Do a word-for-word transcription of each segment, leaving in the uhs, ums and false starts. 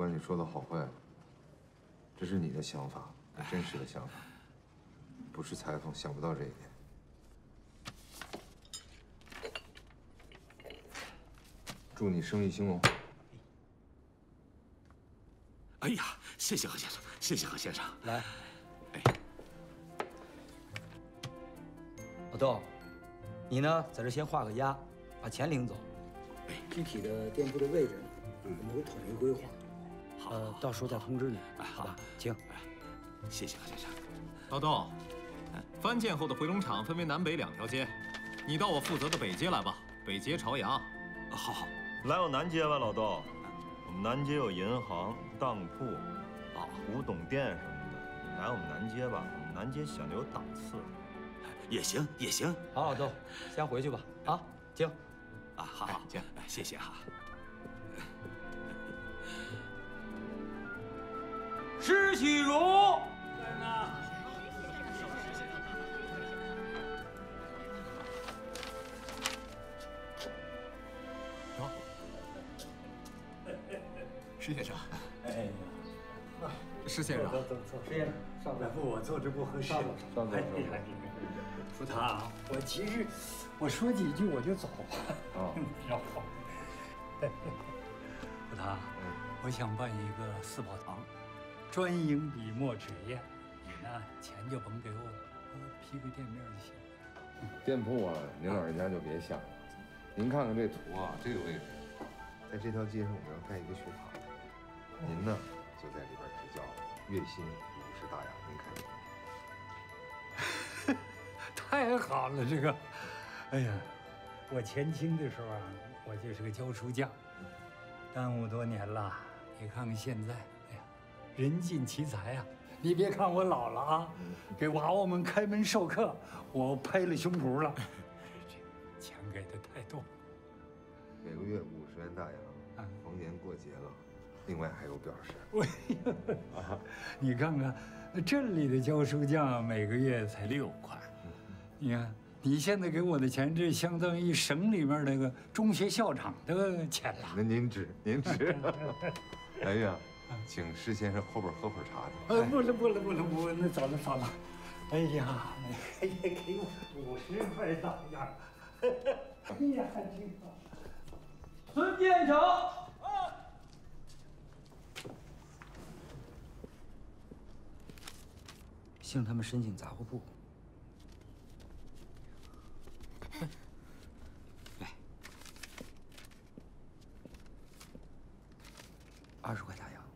管你说的好坏，这是你的想法，你真实的想法，不是裁缝想不到这一点。祝你生意兴隆。 哎呀，谢谢何先生，谢谢何先生。 来， 哎， 老豆，你呢，在这先画个押，把钱领走。 哎， 具体的店铺的位置呢，我们会统一规划。 好， 呃，到时候再通知你。 哎，好吧， 请。 哎，谢谢何先生。 老豆，翻建后的回龙场分为南北两条街，你到我负责的北街来吧，北街朝阳。 好好， 来我南街吧，老豆。我们南街有银行、当铺、 哦， 古董店什么的。你来我们南街吧，我们南街显得有档次。 也行，也行。 好，老豆，先回去吧。啊，请。 啊，好好， 请， 谢谢哈。 施启儒。 在呢。 施先生， 哎呀， 施先生， 坐坐坐， 施先生，上来不，我坐着不合适。 上坐，上坐。 哎呀，福堂，我其实我说几句我就走。 啊， 然后，福堂，我想办一个四宝堂，专营笔墨纸砚，你呢钱就甭给我了，我批个店面就行。 店铺啊，您老人家就别想了。您看看这图啊，这个位置，在这条街上我们要盖一个学堂。您呢，就在里边支教，月薪五十大洋，您看。 太好了，这个，哎呀，我前清的时候啊，我就是个教书匠，耽误多年了。你看看现在，哎呀，人尽其才啊！你别看我老了啊，给娃娃们开门授课，我拍了胸脯了。这钱给的太多， 每个月五十元大洋，逢年过节了。另外还有表示， 哎呀，你看看，镇里的教书匠每个月才六块，你看你现在给我的钱，这相当于省里面那个中学校长的钱了。 那您指您指，哎呀，请施先生后边喝会儿茶去。 呃，不了不了不了不了，那走了走了。哎呀，哎呀，给我五十块大洋，哎呀，挺好。 孙建成。向他们申请杂货铺。来，二十块大洋。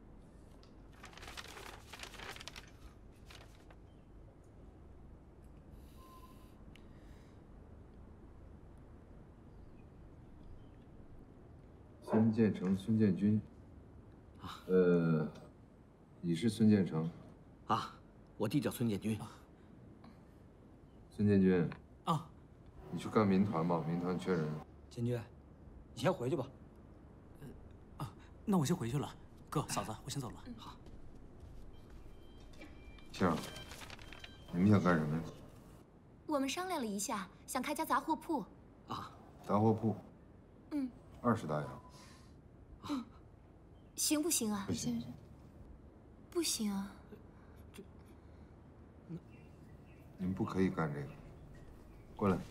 孙建成、孙建军。啊。呃，你是孙建成。 啊。我弟叫孙建军。 孙建军， 啊， 你去干民团吧，民团缺人。 建军，你先回去吧。 呃，啊，那我先回去了。哥，嫂子，我先走了。好。 庆儿，你们想干什么呀？ 我们商量了一下，想开家杂货铺。 啊， 杂货铺。 嗯。 二十大洋。 嗯，行不行啊？ 不行。 不行啊。 你们不可以干这个，过来。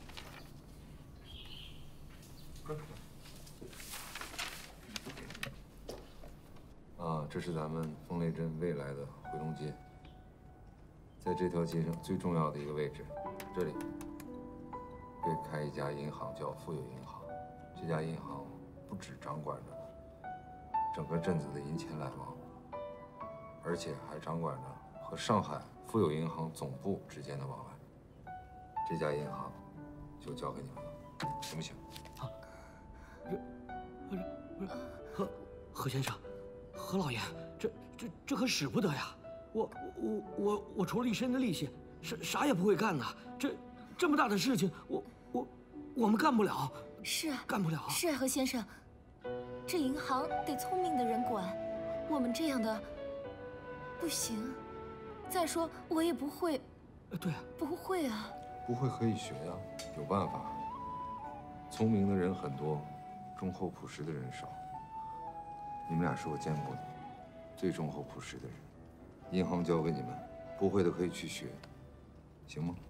啊，这是咱们丰雷镇未来的回龙街，在这条街上最重要的一个位置，这里会开一家银行，叫富有银行。这家银行不只掌管着整个镇子的银钱来往，而且还掌管着和上海富有银行总部之间的往来，这家银行就交给你们了，行不行？ 啊，这，何何先生，何老爷，这这这可使不得呀！我我我我除了一身的力气，啥啥也不会干呐。这这么大的事情，我我我们干不了。 是啊， 干不了。 是啊，何先生，这银行得聪明的人管，我们这样的不行。再说我也不会。 对啊， 不会啊。 不会可以学呀，有办法。聪明的人很多，忠厚朴实的人少。 你们俩是我见过的最忠厚朴实的人。银行交给你们，不会的可以去学，行吗？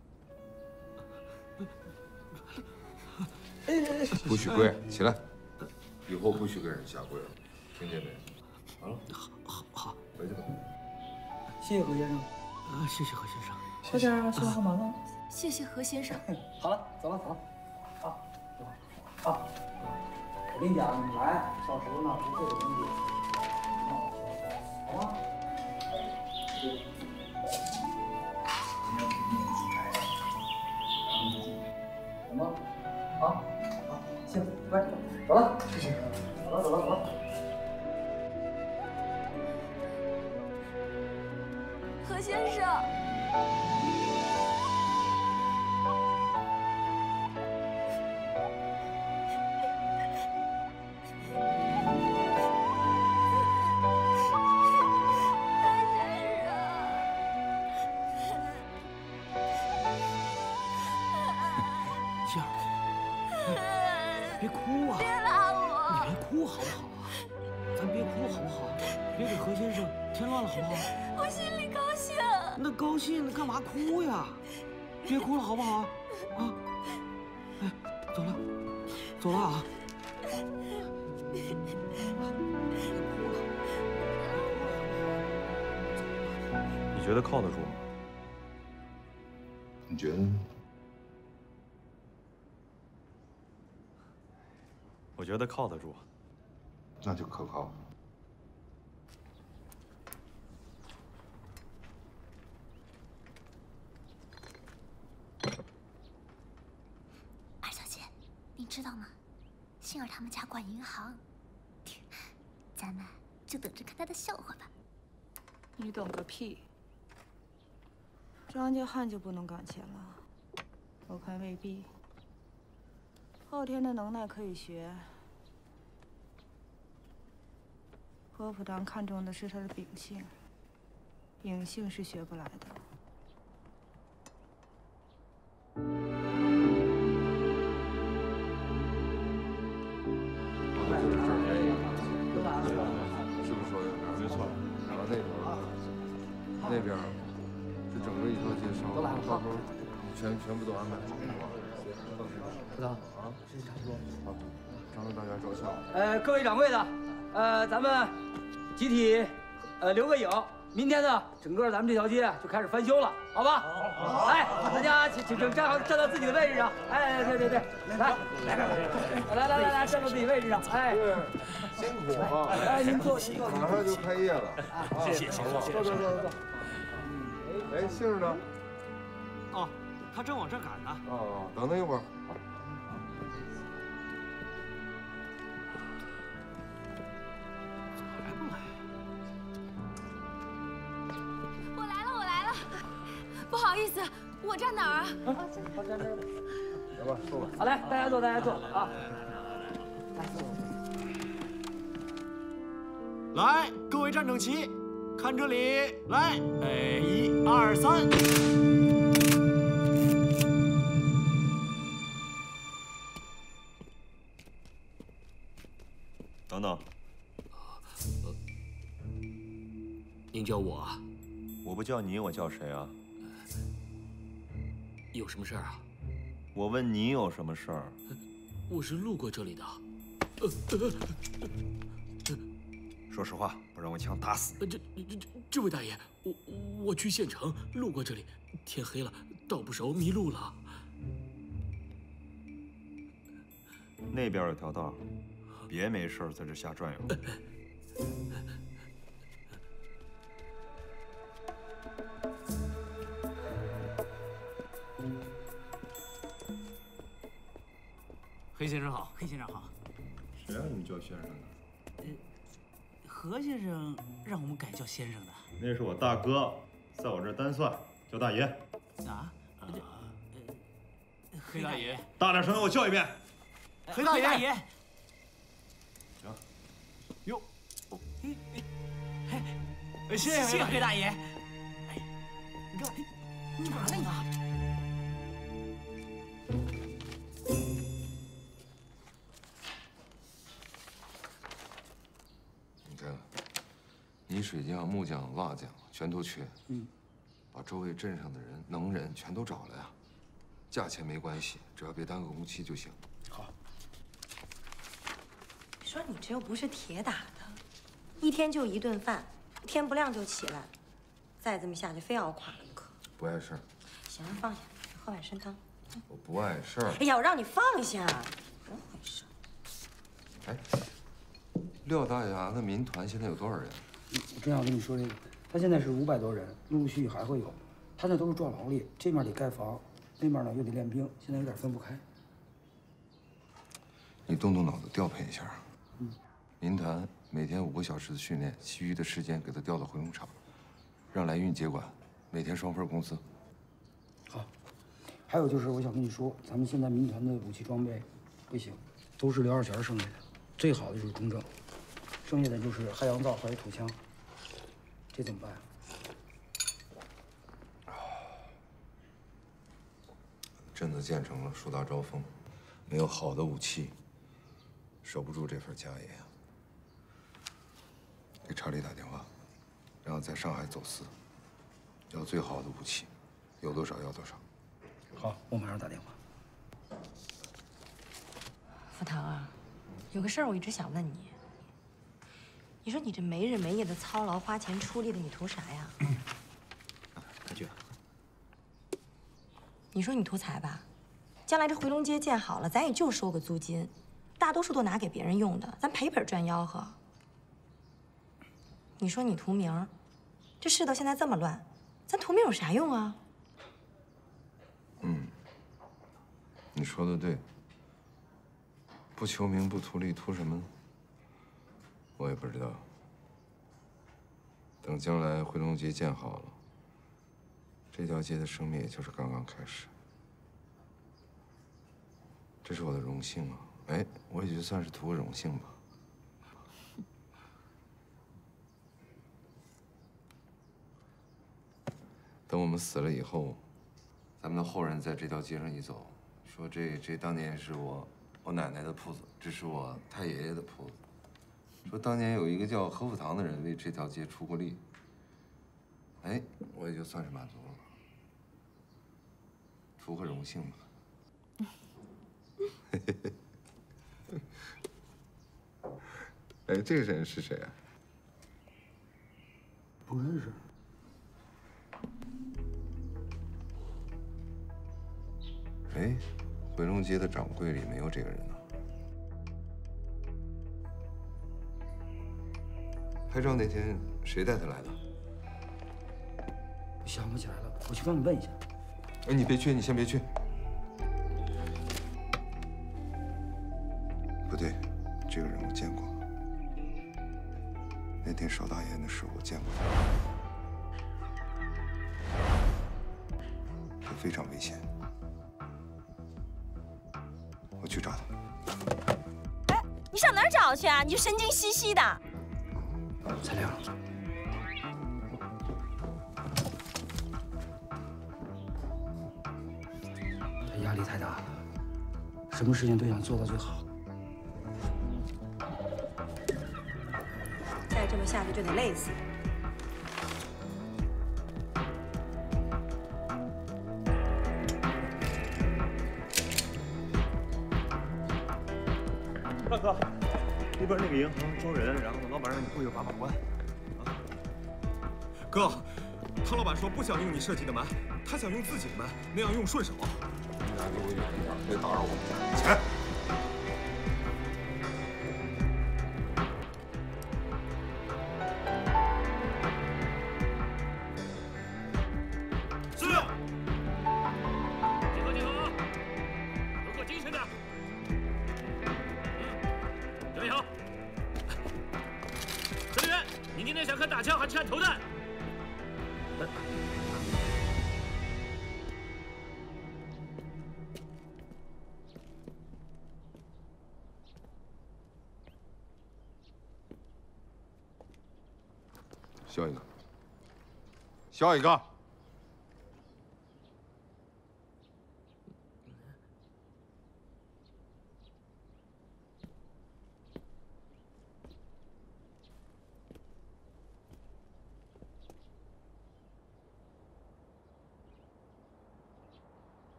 不许跪，起来！以后不许跟人下跪了，听见没？好了， 好，好，好， 回去吧。 谢谢何先生。 啊，谢谢何先生。 快点，说好忙了。 谢谢何先生。 好了，走了，走了。啊，啊，我跟你讲，你来，到时候呢，不会的东西，好吗？什么？好，好，行，乖，走了，谢谢。走了，走了，走了。 何先生。 杏儿，别哭啊！ 别拉我！ 你别哭好不好啊？咱别哭好不好？别给何先生添乱了好不好？ 我心里高兴。 那高兴，那干嘛哭呀？别哭了好不好？啊！哎，走了，走了啊！别哭了。 你觉得靠得住吗？ 你觉得呢？ 我觉得靠得住。 那就可靠。 二小姐，你知道吗？杏儿他们家管银行，咱们就等着看他的笑话吧。 你懂个屁！张家汉就不能赶钱了？我看未必。昊天的能耐可以学，何普堂看重的是他的秉性，隐性是学不来的。 是不是说的这儿？没错。然后那边，那边是整个一条街上，到时候全全部都安排好，好吧？ 部长啊，差不多。好，张罗大家照相。 呃，各位掌柜的，呃，咱们集体呃留个影。明天呢，整个咱们这条街就开始翻修了，好吧？好。来，大家请请请站好，站到自己的位置上。哎，对对对，来来来来来来来，站到自己位置上。哎， 辛苦啊！ 哎，您坐，您坐。 马上就开业了。 谢谢谢谢谢谢。 坐坐坐坐坐。哎，杏儿呢？ 哦，他正往这儿赶呢。 哦，等等一会儿。 还不来？ 我来了，我来了。不好意思，我站哪儿啊？ 好，站这儿。 来吧，坐吧。 好，来，大家坐，大家坐啊。来，坐。 来，各位站整齐，看这里，来，哎，一二三。 等等， 您叫我啊？ 我不叫你，我叫谁啊？ 有什么事儿啊？ 我问你有什么事儿？ 我是路过这里的。 说实话，不然我枪打死你。这这这这位大爷，我我去县城，路过这里，天黑了，道不熟，迷路了。 那边有条道，别没事在这瞎转悠。 黑先生好，黑先生好。 谁让你们叫先生的？ 何先生让我们改叫先生的。 那是我大哥，在我这儿单算，叫大爷。 啊？黑大爷。 大点声，我叫一遍。 黑大爷。 行。 哟。嘿，嘿，谢谢谢谢黑大爷。哎，你干嘛？你干嘛呢你？ 你水匠、木匠、瓦匠全都缺。 嗯， 把周围镇上的人能人全都找来呀。价钱没关系，只要别耽搁工期就行。 好。 你说你这又不是铁打的，一天就一顿饭，天不亮就起来，再这么下去非要垮了不可。 不碍事儿。 行，放下，喝碗参汤。 我不碍事儿。 哎呀，我让你放下，怎么回事？ 哎，廖大牙的民团现在有多少人？ 我正要跟你说这个，他现在是五百多人，陆陆续续还会有。他那都是壮劳力，这面得盖房，那面呢又得练兵，现在有点分不开。 你动动脑子调配一下。 嗯。 民团每天五个小时的训练，其余的时间给他调到回龙厂，让来运接管，每天双份工资。 好。还有就是，我想跟你说，咱们现在民团的武器装备不行，都是刘二全剩下的，最好的就是中正，剩下的就是汉阳造还有土枪，这怎么办啊？ 镇子建成了，树大招风，没有好的武器，守不住这份家业呀。给查理打电话，让他在上海走私，要最好的武器，有多少要多少。 好，我马上打电话。 福堂啊，有个事儿我一直想问你。你说你这没日没夜的操劳、花钱出力的，你图啥呀？ 太君， 你说你图财吧？将来这回龙街建好了，咱也就收个租金，大多数都拿给别人用的，咱赔本赚吆喝。你说你图名，这世道现在这么乱，咱图名有啥用啊？ 嗯，你说的对。不求名，不图利，图什么呢？我也不知道。等将来回龙街建好了，这条街的生命也就是刚刚开始。这是我的荣幸啊！哎，我也就算是图个荣幸吧。等我们死了以后，咱们的后人在这条街上一走，说这这当年是我我奶奶的铺子，这是我太爷爷的铺子。说当年有一个叫何福堂的人为这条街出过力。哎，我也就算是满足了，图个荣幸吧。哎，这个人是谁啊？ 不认识。 哎，回龙街的掌柜里没有这个人呢。拍照那天谁带他来的？ 我想不起来了，我去帮你问一下。 哎，你别去，你先别去。不对，这个人我见过。那天烧大烟的时候我见过他，他非常危险。我去找他。 哎，你上哪儿找去啊？你就神经兮兮的。 材料。他压力太大了，什么事情都想做到最好。 再这么下去就得累死。 大哥，那边那个银行招人，然后老板让你过去把把关。啊， 哥，汤老板说不想用你设计的门，他想用自己的门，那样用顺手。 你俩给我远一点，别打扰我。起来。 是。集合集合啊！都给我精神点。嗯，准备好。司令员，你今天想看打枪还是看投弹？ 削一个，削一个。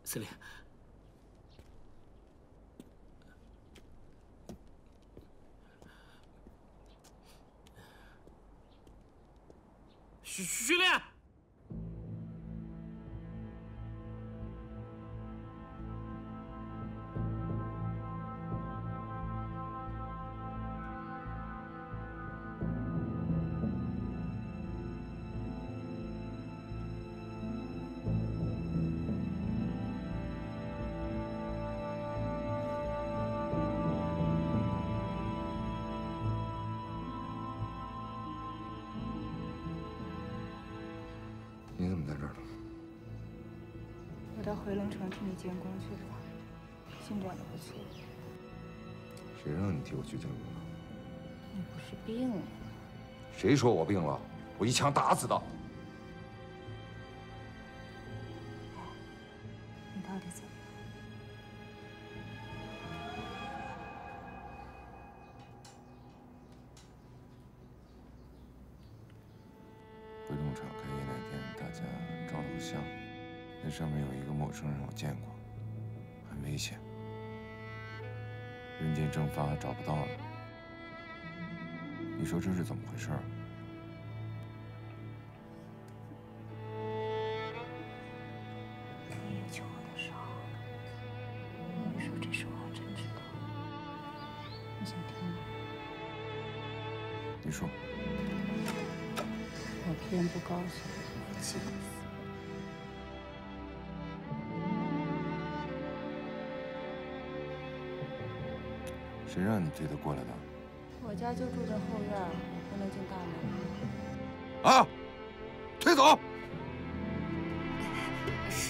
司令。 训训练。 你怎么在这儿呢？ 我到回龙城替你监工去了，进展的不错。 谁让你替我去监工的？ 你不是病了？ 谁说我病了？我一枪打死他！ 你到底怎么了？ 回龙场开业那天，大家照了个相，那上面有一个陌生人，我见过，很危险，人间蒸发找不到了。你说这是怎么回事？ 你也求我的手。你说这事我还真知道。你想听吗？ 你说。 我偏不告诉你，我气死。 谁让你追他过来的？ 我家就住这后院，我不能进大门。 啊！退走！ 是。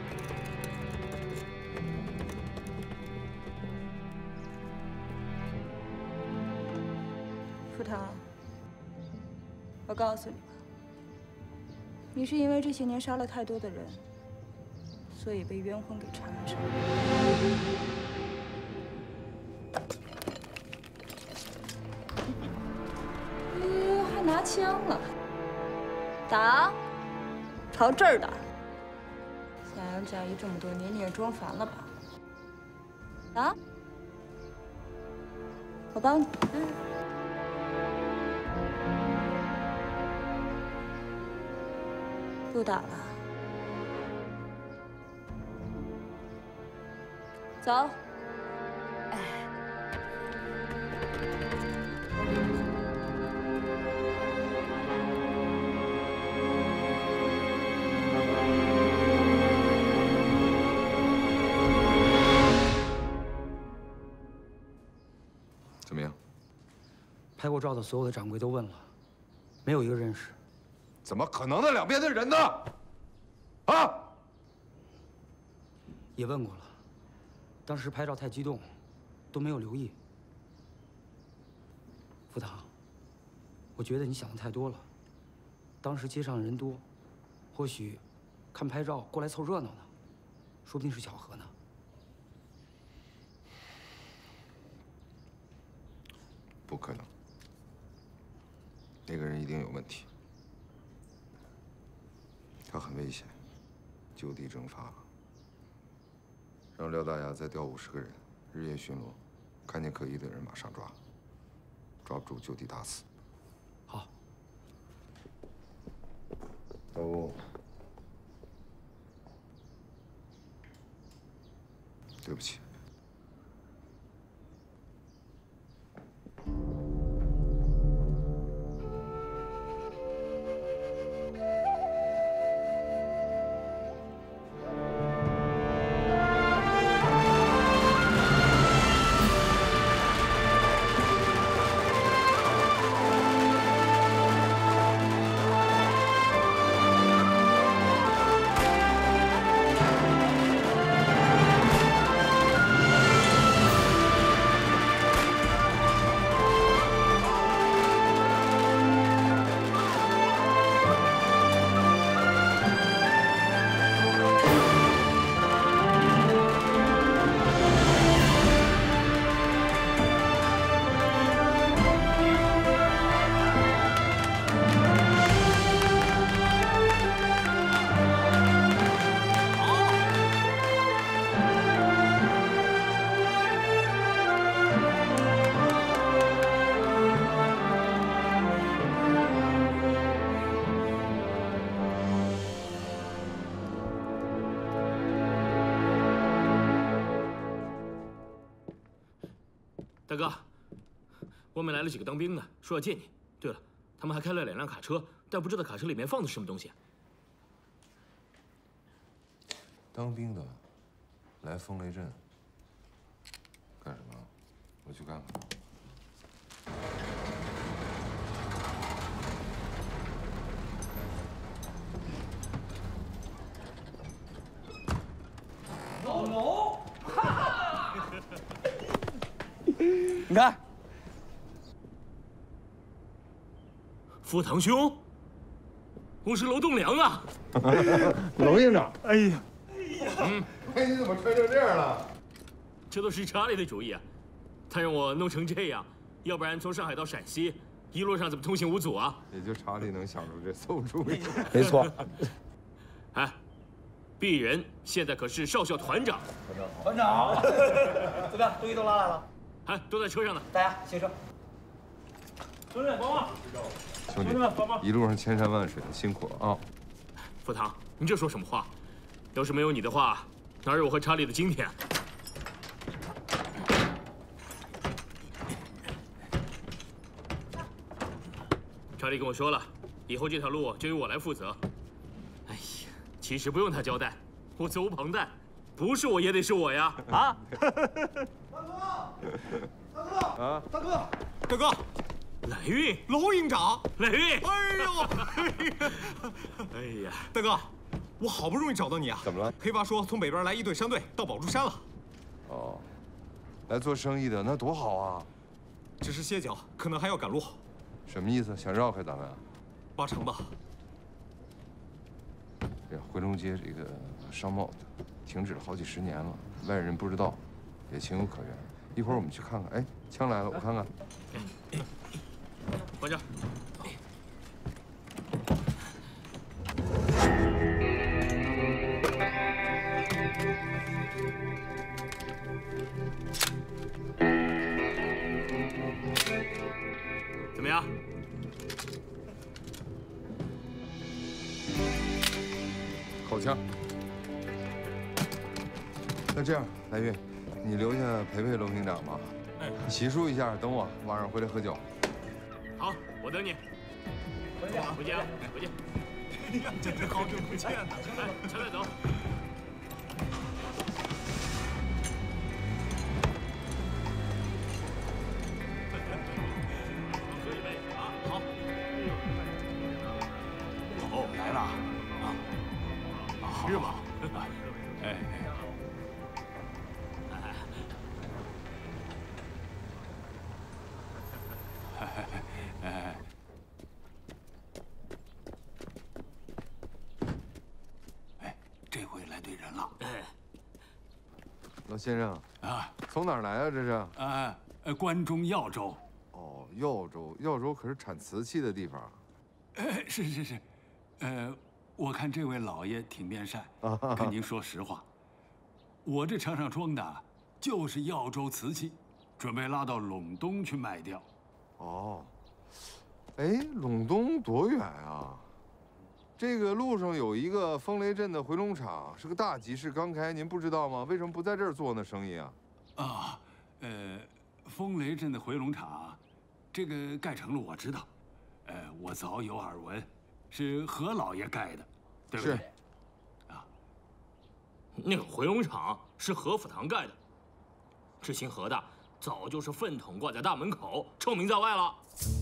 傅腾，我告诉你吧。 你是因为这些年杀了太多的人，所以被冤魂给缠上。哎，还拿枪了，打，朝这儿打。襄阳战役这么多年，你也装烦了吧？打，我帮你。嗯 不打了，走。哎， 怎么样？ 拍过照的所有的掌柜都问了，没有一个认识。 怎么可能的？两边的人呢？啊！ 也问过了，当时拍照太激动，都没有留意。福堂，我觉得你想的太多了。当时街上人多，或许看拍照过来凑热闹呢，说不定是巧合呢。 不可能，那个人一定有问题。 他很危险，就地蒸发了。让廖大牙再调五十个人，日夜巡逻，看见可疑的人马上抓，抓不住就地打死。 好。 哦，对不起。 大哥，外面来了几个当兵的，说要见你。对了，他们还开了两辆卡车，但不知道卡车里面放的是什么东西。 当兵的来风雷镇干什么？我去看看。 老龙，你看， 副堂兄，我是楼栋梁啊。 娄营长，哎呀， 嗯， 哎，你怎么穿成这样了？ 这都是查理的主意啊，他让我弄成这样，要不然从上海到陕西，一路上怎么通行无阻啊？ 也就查理能想出这馊主意。 没错。 哎，鄙人现在可是少校团长。 团长，怎么样？东西都拉来了？ 哎，都在车上呢。 大家行车。 兄弟帮忙！ 兄弟，一路上千山万水的，辛苦了啊！ 副堂，你这说什么话？要是没有你的话，哪有我和查理的今天？查理跟我说了，以后这条路就由我来负责。哎呀，其实不用他交代，我责无旁贷，不是我也得是我呀！啊！ 大哥， 啊， 大哥， 大哥， 来运， 娄营长， 来运！ 哎呦， 哎呀， 大哥，我好不容易找到你啊！ 怎么了？ 黑娃说从北边来一队商队到宝珠山了。 哦，来做生意的那多好啊！ 只是歇脚，可能还要赶路。 什么意思？想绕开咱们啊？ 八成吧。 这回龙街这个商贸停止了好几十年了，外人不知道，也情有可原。一会儿我们去看看。哎，枪来了，我看看。 关着。怎么样？ 口枪。那这样，来运，你留下陪陪娄厅长吧。 哎， 洗漱一下，等我晚上回来喝酒。 好，我等你。回去，回见啊，回见。 哎呀，真是好久不见了。 来，全带走。喝一杯啊！好。 哦，来了啊！是吗？哎。哎，哎，这回来对人了。 哎， 老先生啊， 从哪儿来啊？这是？ 啊，呃，关中耀州。 哦，耀州，耀州可是产瓷器的地方。 哎，是是是，呃，我看这位老爷挺面善，跟您说实话，我这车上装的就是耀州瓷器，准备拉到陇东去卖掉。 哦。哎，陇东多远啊？这个路上有一个风雷镇的回龙厂，是个大集市，刚开，您不知道吗？为什么不在这儿做呢生意啊？ 啊，呃，风雷镇的回龙厂，这个盖成了，我知道，呃，我早有耳闻，是何老爷盖的，对不对？ 是。 啊， 那个回龙厂是何府堂盖的，知姓何的早就是粪桶挂在大门口，臭名在外了。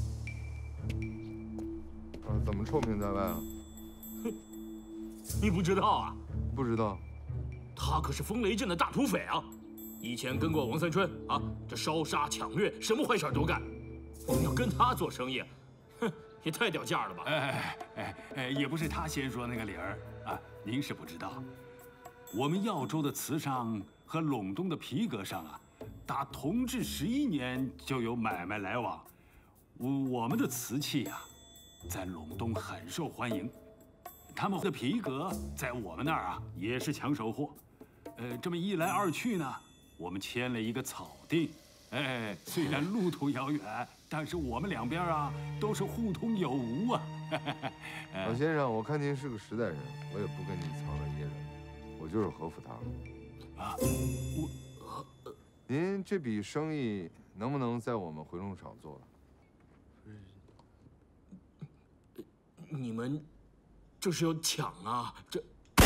啊，怎么臭名在外啊？ 哼，你不知道啊？ 不知道。 他可是风雷镇的大土匪啊！以前跟过王三春啊，这烧杀抢掠，什么坏事都干。我们要跟他做生意，哼，也太掉价了吧！ 哎哎哎，也不是他先说那个理儿啊，您是不知道，我们耀州的瓷商和陇东的皮革商啊，打同治十一年就有买卖来往。我我们的瓷器啊，在陇东很受欢迎，他们的皮革在我们那儿啊也是抢手货。呃，这么一来二去呢，我们签了一个草订。哎，虽然路途遥远，但是我们两边啊都是互通有无啊。 老先生，我看您是个实在人，我也不跟你藏着掖着，我就是何府堂。 啊，我您这笔生意能不能在我们回龙厂做了？ 你们这是要抢啊？这……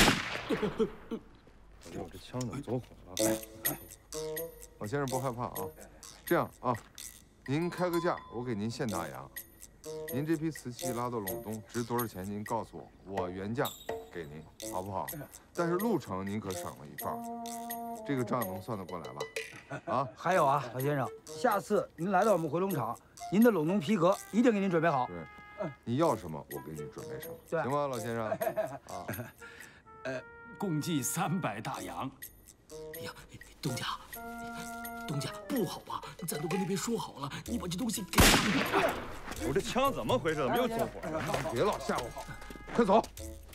我这枪怎么走火了？老先生不害怕啊。这样啊，您开个价，我给您现打烊。您这批瓷器拉到陇东值多少钱？您告诉我，我原价给您，好不好？但是路程您可省了一半，这个账能算得过来吧？啊， 还有啊，老先生，下次您来到我们回龙厂，您的陇东皮革一定给您准备好。 对，你要什么我给你准备什么，行吗，老先生？啊， 呃，共计三百大洋。 哎呀，东家，东家不好吧？咱都跟那边说好了，你把这东西给…… 我这枪怎么回事？怎么又走火了？别老吓唬我，快走！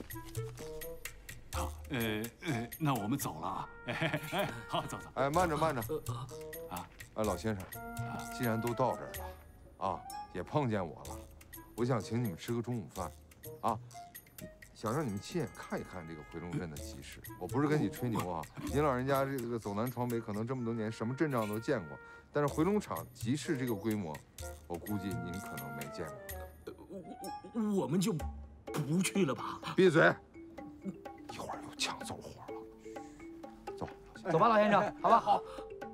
好，呃呃，那我们走了啊。哎哎，好，走走。 哎，慢着慢着。啊，哎，老先生，既然都到这儿了，啊，也碰见我了，我想请你们吃个中午饭，啊。想让你们亲眼看一看这个回龙镇的集市。我不是跟你吹牛啊，您老人家这个走南闯北，可能这么多年什么阵仗都见过，但是回龙厂集市这个规模，我估计您可能没见过。 我我们就不去了吧？ 闭嘴！一会儿又抢走火了。走， 走吧，老先生，好吧？好。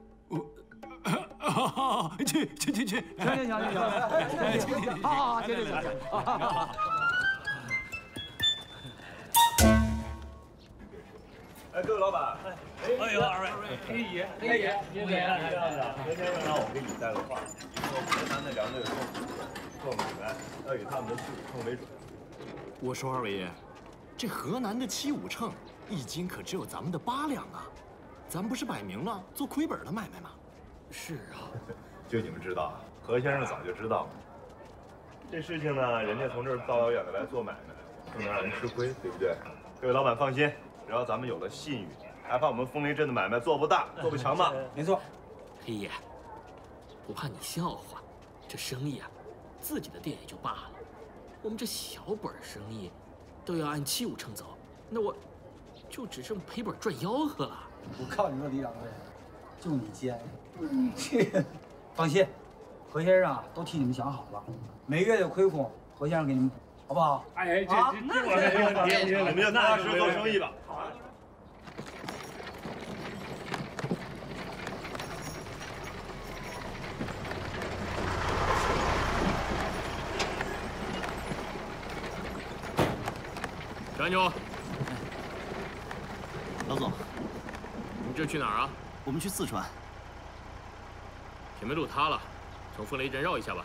好，去去去去。 行行行行行，好好好，行行行。 哎，各位老板， 哎呦，二位，黑爷，黑爷，黑爷， 这样的，今天让我给你带个话，说河南的粮队做做买卖要以他们的七五秤为准。 我说二位爷，这河南的七五秤一斤可只有咱们的八两啊，咱们不是摆明了做亏本的买卖吗？ 是啊， 就你们知道，何先生早就知道了。这事情呢，人家从这儿大老远的来做买卖，不能让人吃亏，对不对？各位老板放心。只要咱们有了信誉，还怕我们风雷镇的买卖做不大、做不强吗？ 没错。 黑爷，不怕你笑话，这生意啊，自己的店也就罢了，我们这小本生意，都要按七五秤走，那我就只剩赔本赚吆喝了。 我靠你说，李掌柜，就你奸！这放心，何先生啊，都替你们想好了，每月的亏空，何先生给你们补，好不好？ 哎，这这这我没问题，我们就踏实做生意吧。 站住！ 老总， 你这去哪儿啊？ 我们去四川。 铁门路塌了，从风雷镇绕一下吧。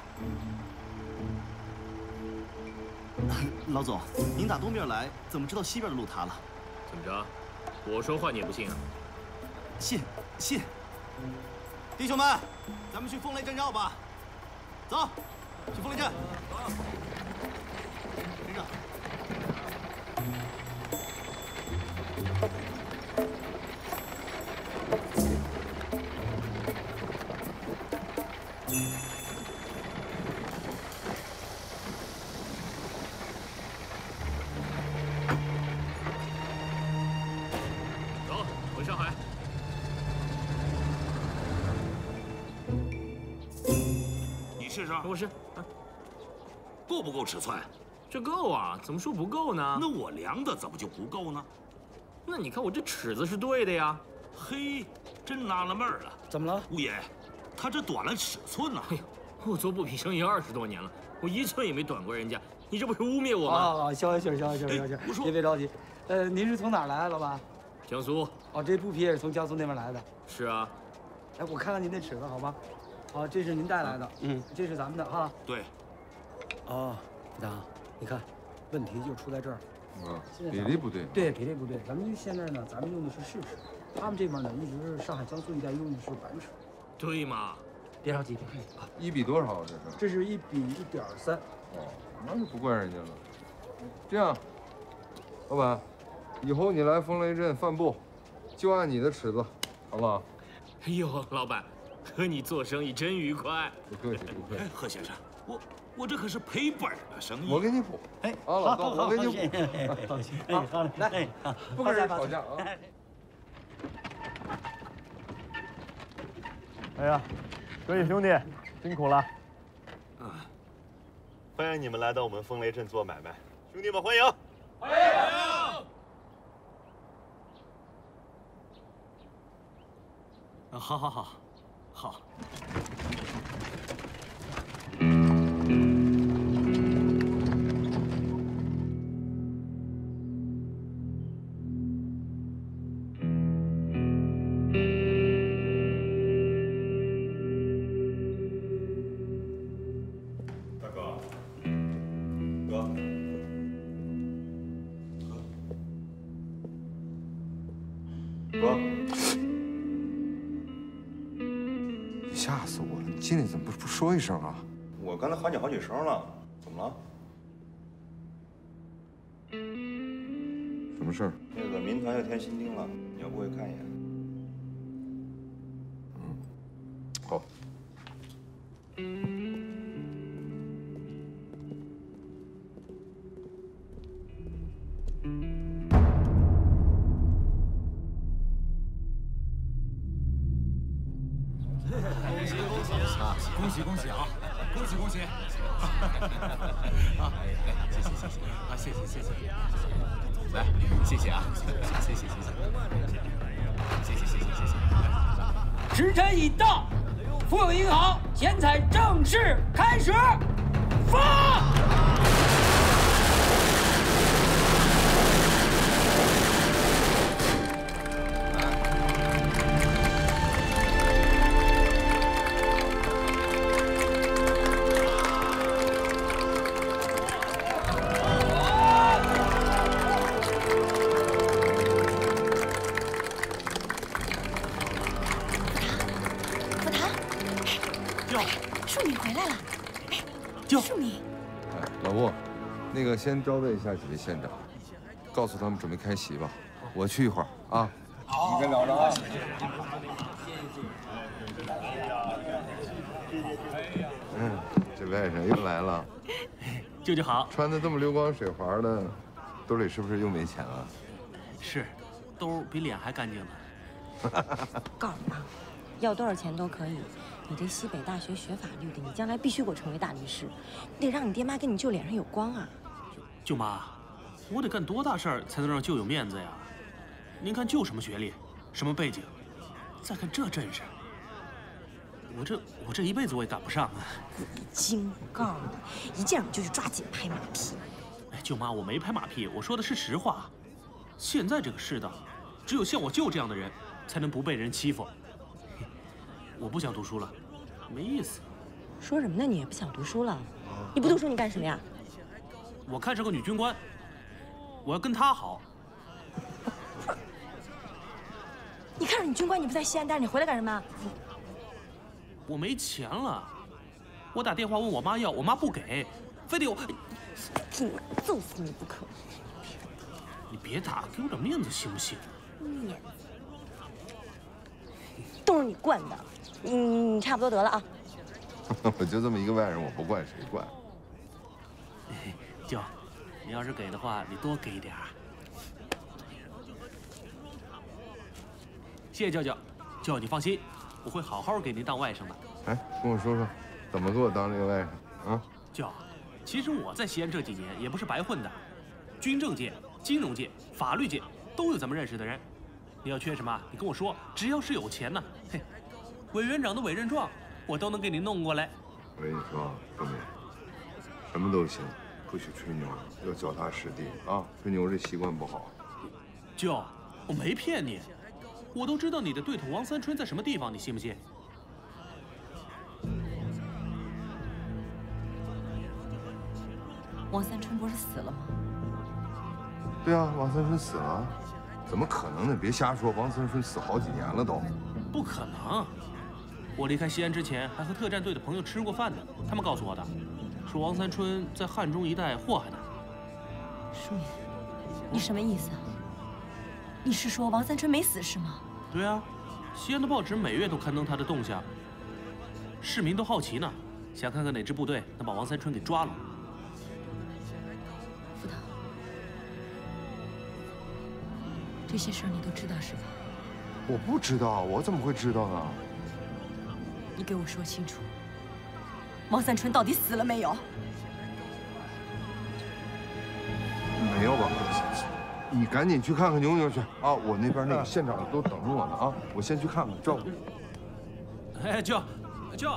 老总，您打东边来，怎么知道西边的路塌了？ 怎么着？我说话你也不信啊？ 信信。弟兄们，咱们去风雷镇绕吧。走，去风雷镇。跟上。 走，回上海。 你试试， 我试。 够不够尺寸？ 这够啊，怎么说不够呢？ 那我量的怎么就不够呢？ 那你看我这尺子是对的呀。 嘿，真纳了闷儿了。 怎么了， 吴爷？他这短了尺寸呢。 哎呦，我做布匹生意二十多年了，我一寸也没短过人家，你这不是污蔑我吗？ 啊，消消气儿，消消气儿，消消气儿。 我说， 别别着急，呃，您是从哪儿来，老板？ 江苏。 哦，这布匹也是从江苏那边来的。 是啊。 哎，我看看您那尺子，好吧？好，这是您带来的，嗯，这是咱们的哈。 对。 哦，副长，你看，问题就出在这儿。 嗯，比例不对。 对，比例不对。咱们现在呢，咱们用的是试尺，他们这边呢一直是上海、江苏一带用的是板尺。 对嘛？ 别着急，别着急啊。 一比多少？这是？ 这是一比一点三。 哦，那就不怪人家了。这样，老板，以后你来风雷镇贩布，就按你的尺子，好不好？ 哎呦，老板，和你做生意真愉快。 不客气，不客气。 何先生，我我这可是赔本的生意。 我给你补。哎，啊，老邓，我给你补。 放心，哎，好，来， 不跟人吵架啊。 哎呀， 各位兄弟，辛苦了。嗯，欢迎你们来到我们风雷镇做买卖，兄弟们欢迎！欢迎！ 啊，好，好，好，好。 哥， 吓死我了！你进来怎么不不说一声啊？ 我刚才喊你好几声了，怎么了？ 什么事儿？ 那个民团要添新丁了，你要不会看一眼？ 嗯，好。 恭喜恭喜啊！恭喜恭喜！啊，谢谢谢谢啊，谢谢谢谢，来，谢谢啊，谢谢谢谢谢谢，谢谢谢谢谢谢。 时辰已到，富有银行剪彩正式开始，发！ 那个先招待一下几位县长，告诉他们准备开席吧。我去一会儿啊。 好，你先聊着啊。 嗯，这外甥又来了。 舅舅好。 穿的这么流光水滑的，兜里是不是又没钱了？ 是，兜比脸还干净呢。 告诉你啊，要多少钱都可以。你这西北大学学法律的，你将来必须给我成为大律师，你得让你爹妈跟你舅脸上有光啊！ 舅妈，我得干多大事儿才能让舅有面子呀？您看舅什么学历，什么背景？再看这阵势，我这我这一辈子我也赶不上啊！ 你精告一见着我就去抓紧拍马屁。 哎，舅妈，我没拍马屁，我说的是实话。现在这个世道，只有像我舅这样的人，才能不被人欺负。我不想读书了，没意思。 说什么呢？你也不想读书了？你不读书你干什么呀？ 我看上个女军官，我要跟她好。 你看上女军官，你不在西安待着，你回来干什么？ 我没钱了，我打电话问我妈要，我妈不给，非得我今晚揍死你不可！ 你别打，给我点面子行不行？ 面子都是你惯的，你你差不多得了啊！ 我就这么一个外人，我不惯谁惯？ 舅，你要是给的话，你多给一点儿。谢谢舅舅，舅你放心，我会好好给您当外甥的。 哎，跟我说说，怎么给我当这个外甥啊？ 舅，其实我在西安这几年也不是白混的，军政界、金融界、法律界都有咱们认识的人。你要缺什么，你跟我说，只要是有钱呢，嘿，委员长的委任状我都能给您弄过来。 我跟你说，东明，什么都行，不许吹牛，要脚踏实地啊！吹牛这习惯不好。 舅，我没骗你，我都知道你的对头王三春在什么地方，你信不信？ 王三春不是死了吗？ 对啊，王三春死了。怎么可能呢？别瞎说！王三春死好几年了都。 不可能！我离开西安之前还和特战队的朋友吃过饭呢，他们告诉我的，说王三春在汉中一带祸害呢。 舒明，你什么意思啊？你是说王三春没死是吗？ 对啊，西安的报纸每月都刊登他的动向，市民都好奇呢，想看看哪支部队能把王三春给抓了。 副导，这些事儿你都知道是吧？ 我不知道，我怎么会知道呢？ 你给我说清楚，王三春到底死了没有？ 没有吧？你赶紧去看看牛牛去啊！我那边那个现场都等着我呢啊！我先去看看，照顾。 哎，舅，舅。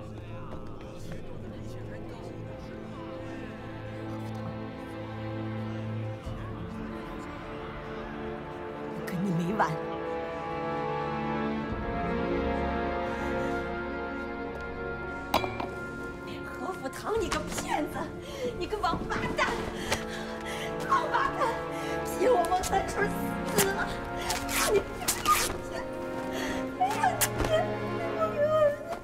你没完！何福堂，你个骗子！你个王八蛋！王八蛋！骗我王三春死了！你骗子！哎呀，你骗我给儿子！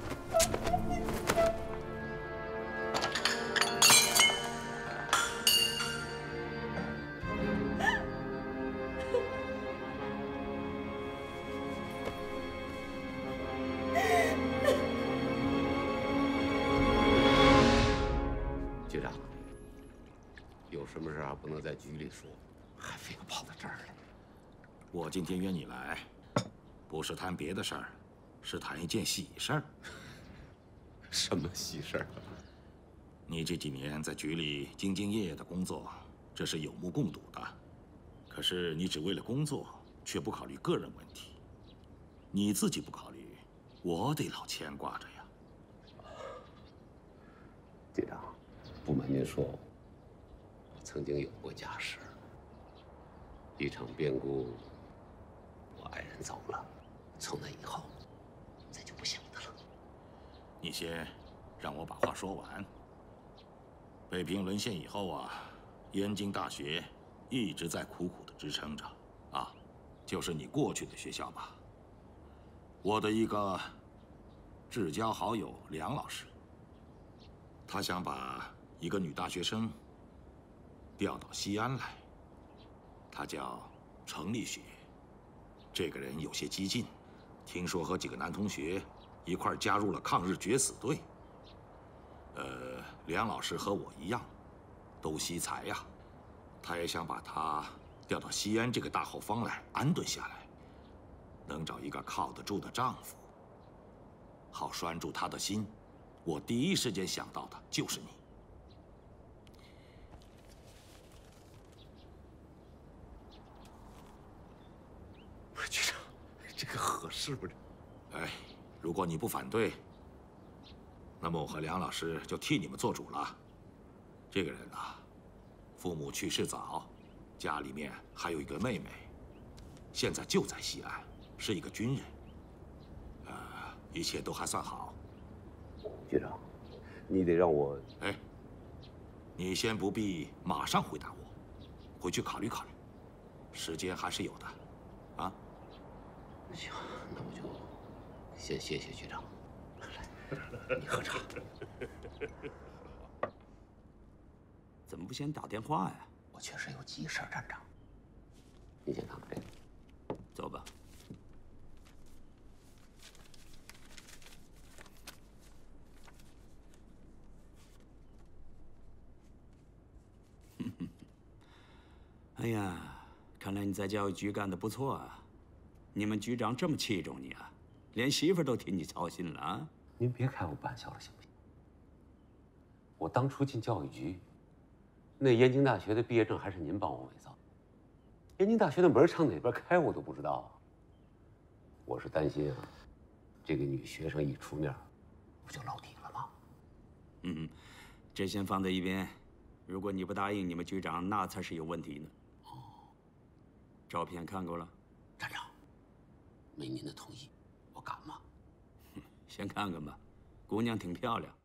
局长，有什么事啊不能在局里说，还非要跑到这儿来？ 我今天约你来，不是谈别的事儿，是谈一件喜事儿。 什么喜事儿？ 你这几年在局里兢兢业业的工作，这是有目共睹的。可是你只为了工作，却不考虑个人问题。你自己不考虑，我得老牵挂着呀。 局长。 不瞒您说，我曾经有过家室。一场变故，我爱人走了，从那以后，再就不想他了。 你先让我把话说完。北平沦陷以后啊，燕京大学一直在苦苦的支撑着，啊，就是你过去的学校吧。我的一个至交好友梁老师，他想把 一个女大学生调到西安来，她叫程丽雪。这个人有些激进，听说和几个男同学一块加入了抗日决死队。呃，梁老师和我一样，都惜才呀。他也想把她调到西安这个大后方来安顿下来，能找一个靠得住的丈夫，好拴住她的心。我第一时间想到的就是你。 局长，这个合适不是？ 哎，如果你不反对，那么我和梁老师就替你们做主了。这个人呐，父母去世早，家里面还有一个妹妹，现在就在西安，是一个军人。呃，一切都还算好。 局长，你得让我…… 哎，你先不必马上回答我，回去考虑考虑，时间还是有的，啊。 行，那我就先谢谢局长。来，你喝茶。 怎么不先打电话呀？ 我确实有急事，站长。你先看看这个。 走吧。哎呀，看来你在教育局干得不错啊。 你们局长这么器重你啊，连媳妇都替你操心了啊！ 您别开我玩笑了，行不行？我当初进教育局，那燕京大学的毕业证还是您帮我伪造。燕京大学的门朝哪边开我都不知道。我是担心啊，这个女学生一出面，不就露底了吗？ 嗯，这先放在一边。如果你不答应你们局长，那才是有问题呢。哦，照片看过了， 站长。 没您的同意，我敢吗？ 先看看吧，姑娘挺漂亮，